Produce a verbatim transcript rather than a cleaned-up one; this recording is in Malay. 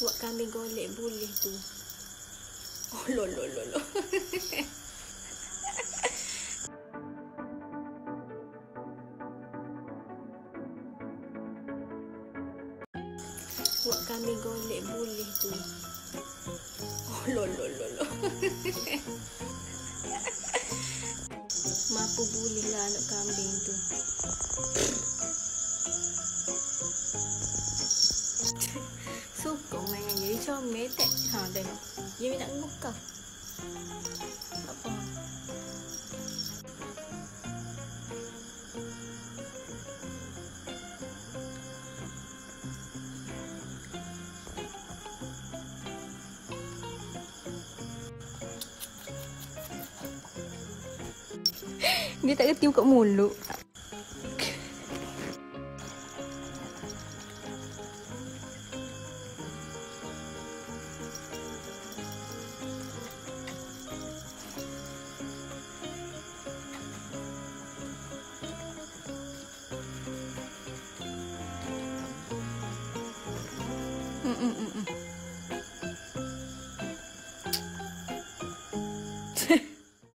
Buat kambing golek boleh tu. Oh, lo lo lo lo. Buat kambing golek boleh tu. Oh, lo lo lo lo. Mampu boleh lah anak kambing tu. Sokong main jadi comel tak? Ha, tengok. Dia minta ngukah. Apa? Dia tak kerti buka mulut. Mm -mm -mm.